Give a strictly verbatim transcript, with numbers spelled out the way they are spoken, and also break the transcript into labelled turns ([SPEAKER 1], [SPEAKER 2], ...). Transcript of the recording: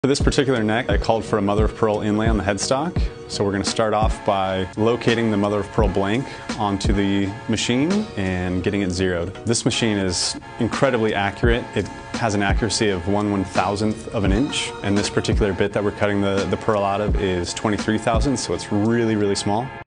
[SPEAKER 1] For this particular neck, I called for a mother of pearl inlay on the headstock. So we're going to start off by locating the mother of pearl blank onto the machine and getting it zeroed. This machine is incredibly accurate. It has an accuracy of one one thousandth of an inch, and this particular bit that we're cutting the, the pearl out of is twenty-three thousandths, so it's really, really small.